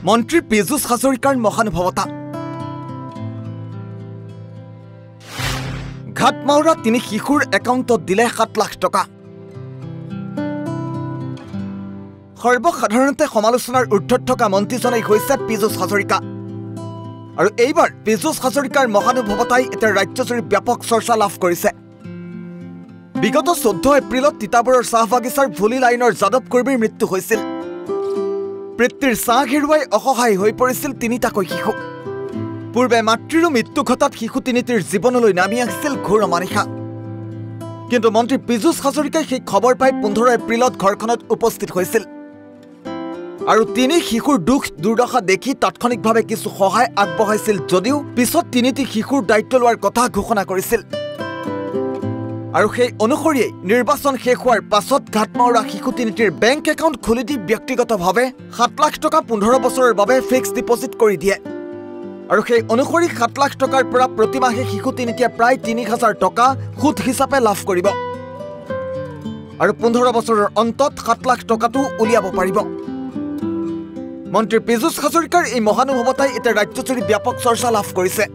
মন্ত্ৰী পীযুষ হাজৰিকাৰ মহানুভৱতা ঘাটমাউৰা তিনি শিশুৰ একাউণ্টত দিলে 7 লাখ টকা সৰ্বসাধাৰণতে সমালোচনাৰ ঊৰ্ধত থকা মন্ত্ৰীজনেই হৈছে পীযুষ হাজৰিকা আৰু এইবাৰ পীযুষ হাজৰিকাৰ মহানুভৱতাই এটা ৰাজ্যজুৰি ব্যাপক চৰ্চা লাভ কৰিছে বিগত 14 এপ্ৰিলত তিতাবৰৰ চাহ বাগিচাৰ ভুলি লাইনৰ যাদৱ কৰ্মীৰ মৃত্যু হৈছিল পিতৃৰ চাহ হেৰুৱাই অসহায় হৈ পৰিছিল তিনিটাকৈ শিশু পূৰ্বে মাতৃৰ মৃত্যু ঘটাত শিশু তিনিটিৰ জীৱনলৈ নামি আহিছিল ঘোৰ অমানিশা কিন্তু মন্ত্ৰী পীযুষ হাজৰিকাই সেই খবৰ পাই 15 এপ্ৰিলত ঘৰখনত উপস্থিত হৈছিল আৰু তিনি শিশুৰ দুখ দুৰ্দশা দেখি তাৎক্ষণিকভাৱে কিছু সহায় আগবঢ়াইছিল যদিও পিছত তিনিটি শিশুৰ দায়িত্ব লোৱাৰ কথা ঘোষণা কৰিছিল আৰু সেই অনুসৰিয়ে নিৰ্বাচন শেষ হোৱাৰ পাছত ঘাটমাউৰা শিশু তিনিটিৰ বেংক একাউণ্ট খুলি দি ব্যক্তিগতভাৱে 7 লাখ টকা 15 বছৰৰ বাবে ফিক্স ডিপজিট কৰি দিয়ে আৰু সেই অনুসৰি 7 লাখ টকাৰ পৰা প্ৰতিমাহে শিশু তিনিটিয়ে প্ৰায় 3000 টকা সুদ হিচাপে লাভ কৰিব আৰু 15 বছৰৰ অন্তত 7 লাখ টকাটো উলিয়াব পাৰিব মন্ত্ৰী পীযুষ হাজৰিকাৰ এই মহানুভৱতাই এতিয়া ৰাজ্যজুৰি ব্যাপক চৰ্চা লাভ কৰিছে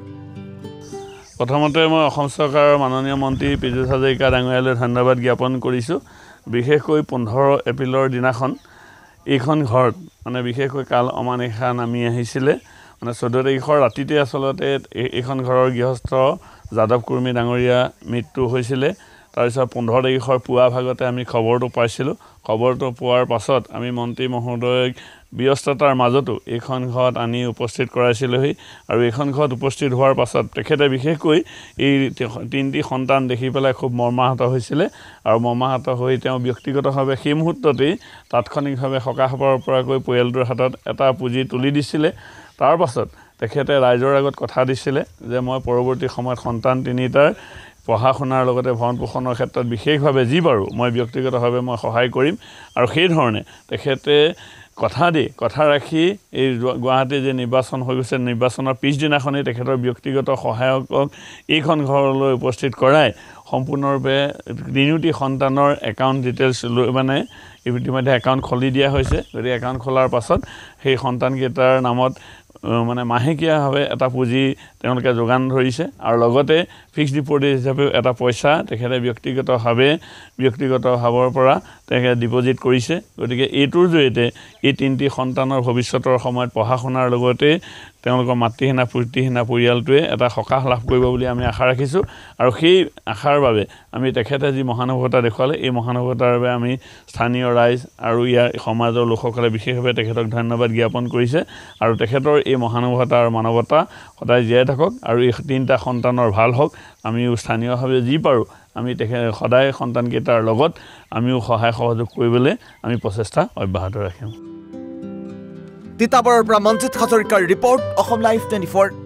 প্ৰথমতে মই অসম চৰকাৰৰ মাননীয় মন্ত্ৰী পীযুষ হাজৰিকা ডাঙৰীয়ালৈ ধন্যবাদ জ্ঞাপন কৰিছোঁ বিশেষকৈ 15 এপ্ৰিলৰ দিনাখন এইখন ঘৰত মানে বিশেষকৈ কাল অমানিশা নামি আহিছিলে মানে 14 তাৰিখৰ ৰাতিতে আচলতে এইখন ঘৰৰ গৃহস্থ যাদৱ কৰ্মী ডাঙৰীয়া মৃত্যু হৈছিলে তাৰপিছত 15 তাৰিখৰ পুৱা ভাগতে আমি খবৰটো পাইছিলোঁ খবৰটো পোৱাৰ পাছত আমি মন্ত্ৰী মহোদয়ক ব্যস্ততাৰ মাজতো এইখন ঘৰত আনি উপস্থিত কৰাইছিলোহি আৰু এইখন ঘৰত উপস্থিত হোৱাৰ পাছত তেখেতে বিশেষকৈ এই তিনিটি সন্তান দেখি পেলাই খুব মৰ্মাহত হৈছিলে আৰু মৰ্মাহত হৈ তেওঁ ব্যক্তিগতভাৱে সেই মুহূৰ্ততেই তাৎক্ষণিকভাৱে সকাহ পাবৰ পৰাকৈ পৰিয়ালটোৰ হাতত এটা পুঁজি তুলি দিছিলে তাৰ পাছত তেখেতে ৰাইজৰ আগত কথা দিছিলে যে মই পৰৱৰ্তী সময়ত সন্তান তিনিটাৰ পঢ়া শুনাৰ লগতে ভৰণ পোষণৰ ক্ষেত্ৰত বিশেষভাৱে যি পাৰোঁ মই ব্যক্তিগতভাৱে মই সহায় কৰিম আৰু সেই ধৰণে তেখেতে কথা ৰাখি এই গুৱাহাটীৰ যে নিৰ্বাচন হৈ গৈছে নিৰ্বাচনৰ পিছদিনাখনেই তেখেতৰ ব্যক্তিগত সহায়কক এইখন ঘৰলৈ উপস্থিত কৰাই সম্পূৰ্ণৰূপে তিনিটি সন্তানৰ একাউণ্ট ডিটেইলছ মানে ইতিমধ্যে একাউণ্ট খুলি দিয়া হৈছে গতিকে একাউণ্ট খোলাৰ পাছত সেই সন্তানকেইটাৰ নামত মানে মাহেকীয়াভাৱে এটা পুঁজি তেওঁলোকে যোগান ধৰিছে আৰু লগতে ফিক্সড ডিপজিট হিচাপেও এটা পইচা তেখেতে ব্যক্তিগতভাৱৰ পৰা তেখেতে ডিপজিট কৰিছে গতিকে এইটোৰ জৰিয়তে এই তিনিটি সন্তানৰ ভৱিষ্যতৰ সময়ত পঢ়া শুনাৰ লগতে তেওঁলোকৰ মাতৃহীনা পিতৃহীনা পৰিয়ালটোৱে এটা সকাহ লাভ কৰিব বুলি আমি আশা ৰাখিছোঁ আৰু সেই আশাৰ বাবে আমি তেখেতে যি মহানুভৱতা দেখুৱালে এই মহানুভৱতাৰ বাবে আমি স্থানীয় ৰাইজ আৰু ইয়াৰ সমাজৰ লোকসকলে বিশেষভাৱে তেখেতক ধন্যবাদ জ্ঞাপন কৰিছে আৰু তেখেতৰ এই মহানুভৱতা আৰু মানৱতা সদায় জীয়াই থাকক আৰু এই তিনিটা সন্তানৰ ভাল হওক আমিও স্থানীয়ভাৱে যি পাৰোঁ আমি সদায় সন্তানকেইটাৰ লগত আমিও সহায় সহযোগ কৰিবলৈ আমি প্ৰচেষ্টা অব্যাহত ৰাখিম তিতাবৰৰ পৰা মঞ্জিত হাজৰিকাৰ ৰিপৰ্ট অসম লাইভ 24